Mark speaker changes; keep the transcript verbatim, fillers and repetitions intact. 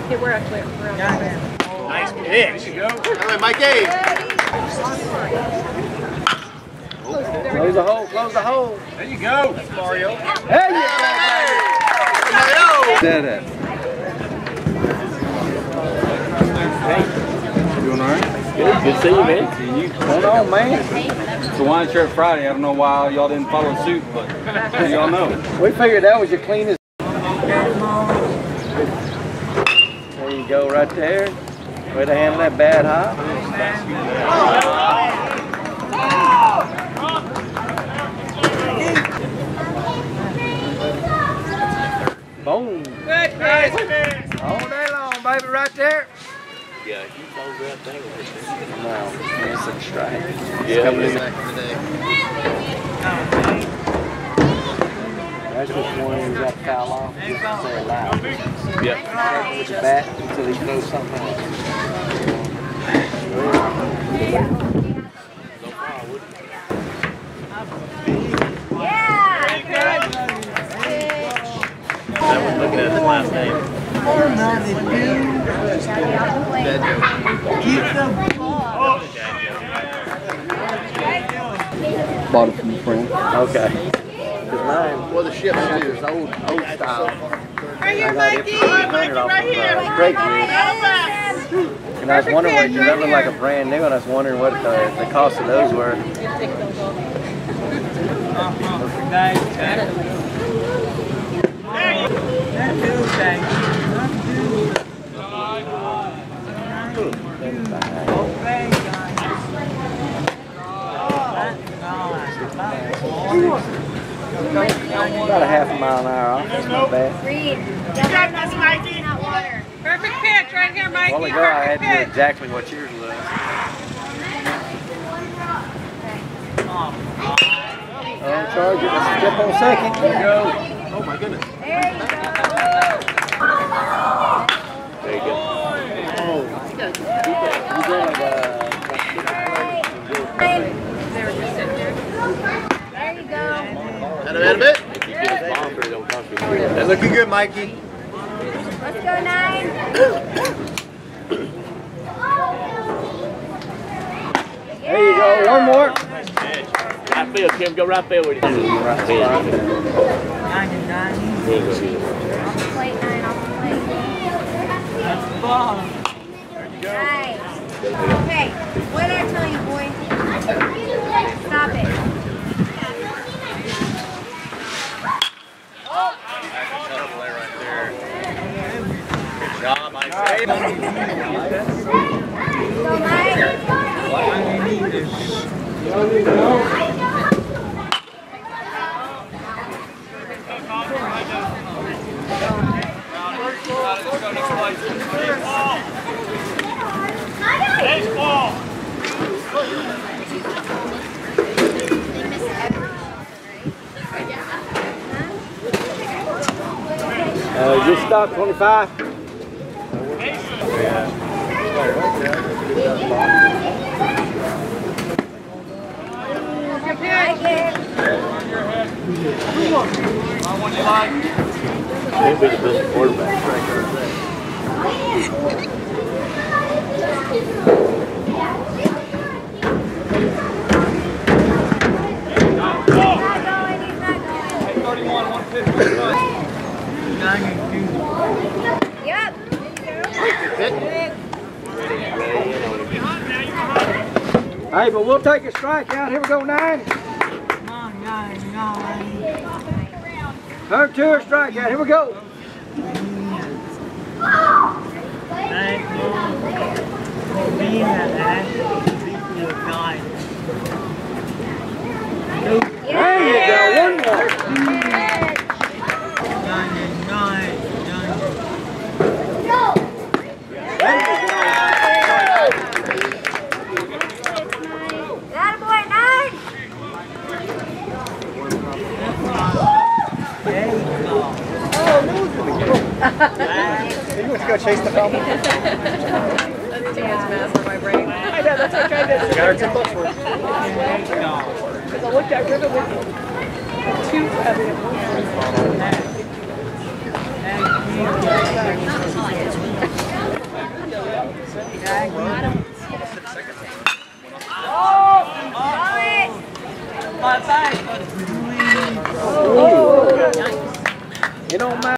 Speaker 1: Okay, we're actually we're actually.
Speaker 2: Nice pitch. There you go.
Speaker 3: All right, Mikey.
Speaker 4: Close the hole, close the hole.
Speaker 2: There you go. That's Mario.
Speaker 4: There you go, Mario. Did it. Hey. You doing all right?
Speaker 5: Good, good to see you, man.
Speaker 4: See you. What's going on, man?
Speaker 5: It's a wine shirt Friday. I don't know why y'all didn't follow suit, but y'all know.
Speaker 4: We figured that was your cleanest. There you go, right there. Way to handle that bad hop. Boom.
Speaker 2: Good pitch.
Speaker 4: All day long, baby, right there.
Speaker 5: Yeah, you close that thing right there.
Speaker 4: No, it's a strike.
Speaker 5: Yeah,
Speaker 3: Coming in back in the day.
Speaker 4: That's just one who's got to foul off. Just to say it loud.
Speaker 5: Yep.
Speaker 4: With the bat until he throws something else.
Speaker 5: I was looking at his last name.
Speaker 4: Bought it from a friend. Okay.
Speaker 3: Well, the ship is old, old style.
Speaker 1: Right here, Mikey. Mikey, right here.
Speaker 4: Great deal. And I was wondering what, they look like a brand new, and I was wondering what the, the cost of those were. About a half a mile an hour off. That's not bad.
Speaker 1: Reed. You got this, Mikey. Not water. Perfect pitch right here, Mikey.
Speaker 4: A while ago, I had to do exactly what yours was. Oh, charge it. Let's step on second. There you go.
Speaker 3: Oh my goodness.
Speaker 1: There you go.
Speaker 5: There you go.
Speaker 3: Oh.
Speaker 4: You go like a...
Speaker 1: They were just sitting there. There you go.
Speaker 3: Had a bit.
Speaker 5: If you get his bomb for it, don't cost you.
Speaker 3: That's looking good, Mikey.
Speaker 1: Let's go, nine.
Speaker 4: There you go. One more.
Speaker 5: Nice pitch. Right field, Kim. Go right field with it. Right field.
Speaker 1: Off the plate, nine off the plate.
Speaker 2: There you go.
Speaker 1: Nice. Okay, what did I tell you, boy? Stop it.
Speaker 5: Good job, Mike.
Speaker 1: Go, Mike.
Speaker 2: Baseball.
Speaker 4: Uh, just stop twenty-five.
Speaker 5: He'll be the best quarterback right there.
Speaker 2: thirty-one, one fifty.
Speaker 1: Yep.
Speaker 4: Hey, but we'll take a strike out. Here we go, nine. Turn two, a strike out. Here we go. There you go. One more.
Speaker 1: Attaboy, nine.
Speaker 4: You want to go chase the foul?
Speaker 1: That's too much mass for my brain.
Speaker 6: I know, that's what I tried to do.
Speaker 4: Got her ten bucks for it.
Speaker 6: Because I looked at River with two of them.
Speaker 4: It don't matter.